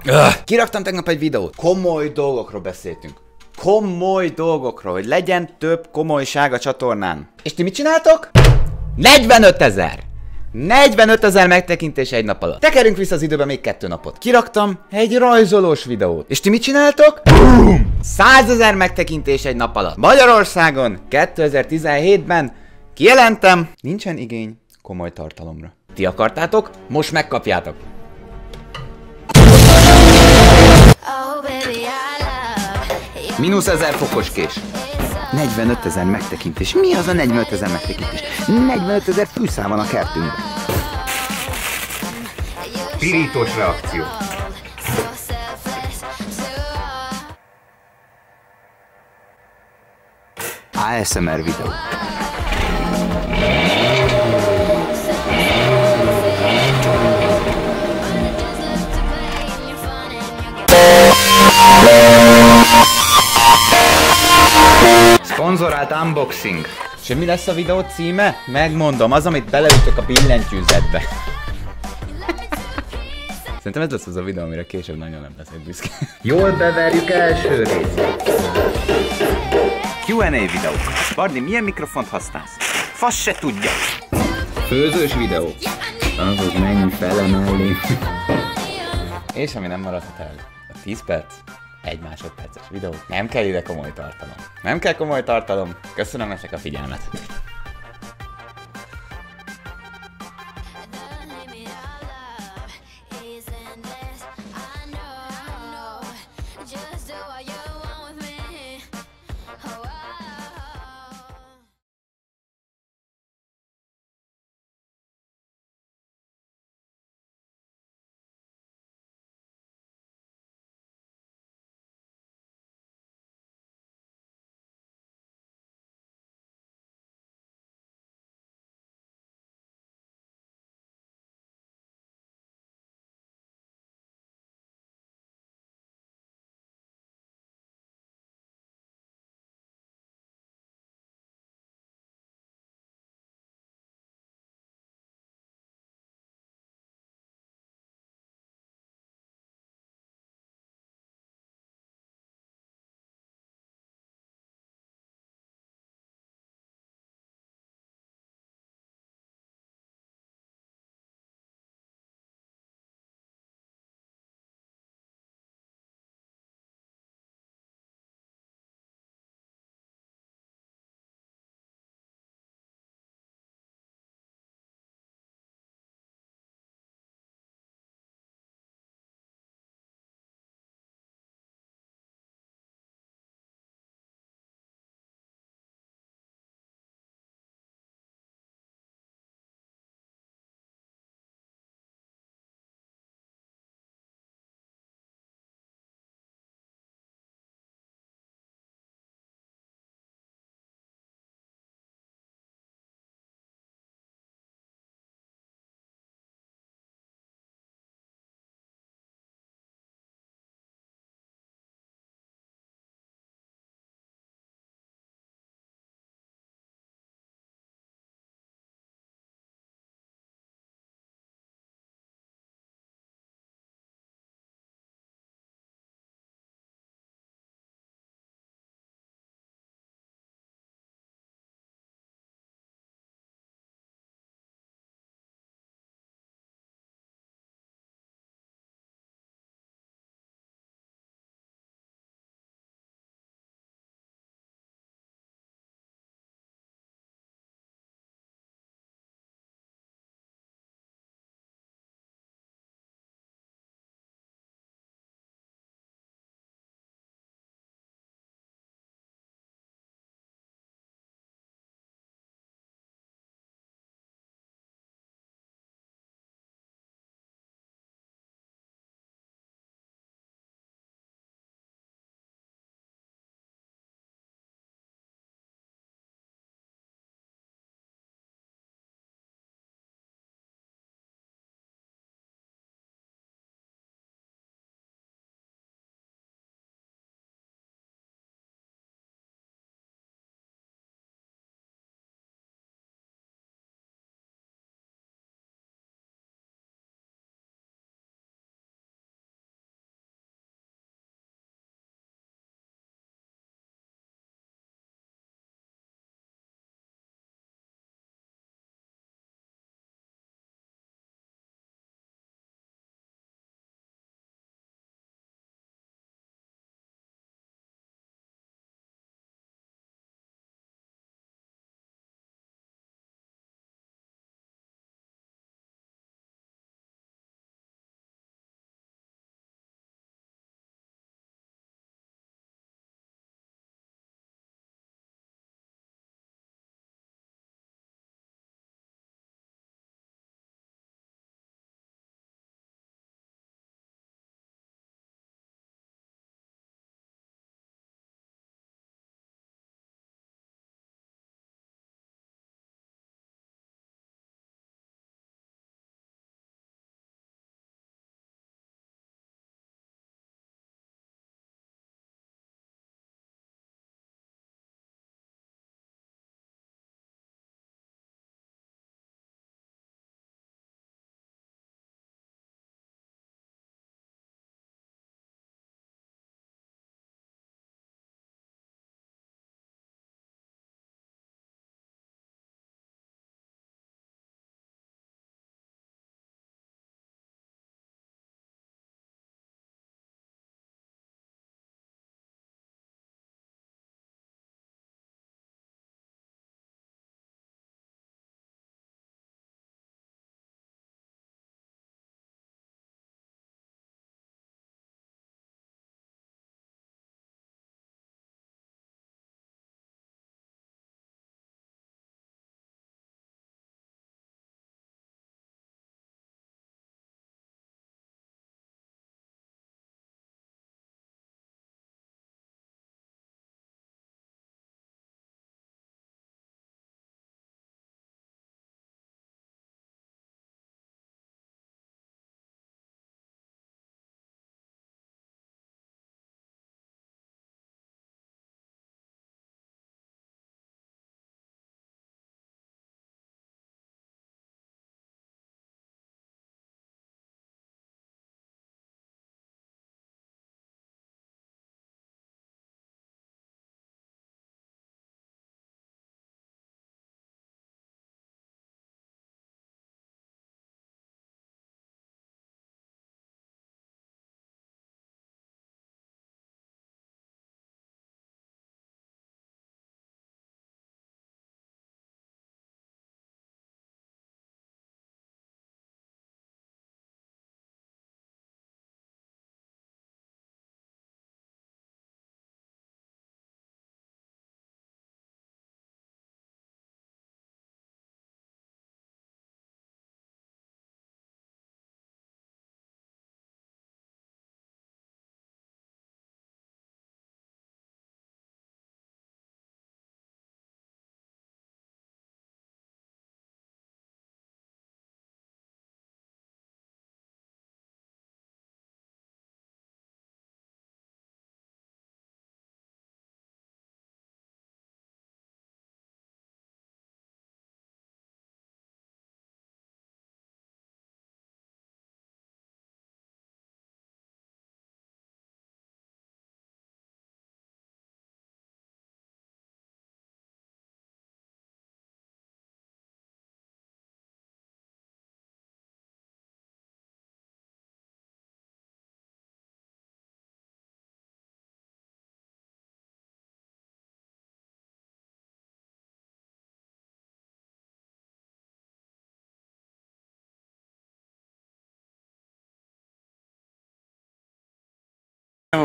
Kiraktam tegnap egy videót. Komoly dolgokról beszéltünk. Komoly dolgokról, hogy legyen több komolyság a csatornán. És ti mit csináltok? 45 000! 45 000 megtekintés egy nap alatt. Tekerünk vissza az időbe még 2 napot. Kiraktam egy rajzolós videót. És ti mit csináltok? Boom! 100 000 megtekintés egy nap alatt. Magyarországon 2017-ben kijelentem, nincsen igény komoly tartalomra. Ti akartátok? Most megkapjátok. Mínusz 1000 fokos kés. 45 000 megtekintés. Mi az a 45 000 megtekintés? 45 000 fűszál van a kertünkben. Pirítós reakció. ASMR videó. Szponzorált unboxing. És mi lesz a videó címe? Megmondom, az, amit beleütök a billentyűzetbe. Szerintem ez lesz az a videó, amire később nagyon nem leszek büszke. Jól beverjük első részt. Q&A videó. Barni, milyen mikrofont használsz? Fasz se tudja. Főzős videó. Ahhoz menj fele mellé. És ami nem maradhat el, a 10 perc, 1 másodperces videó. Nem kell ide komoly tartalom. Nem kell komoly tartalom. Köszönöm nektek a figyelmet.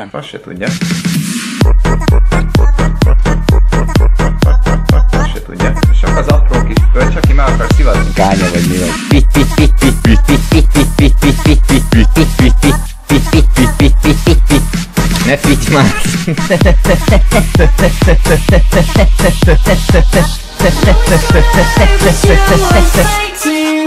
van? Azt se tudja. Azt se tudja. Csak az apró kis pörcs, aki meg akar szivatni. Kánya vagy mi vagy? Ne fitty már! Every single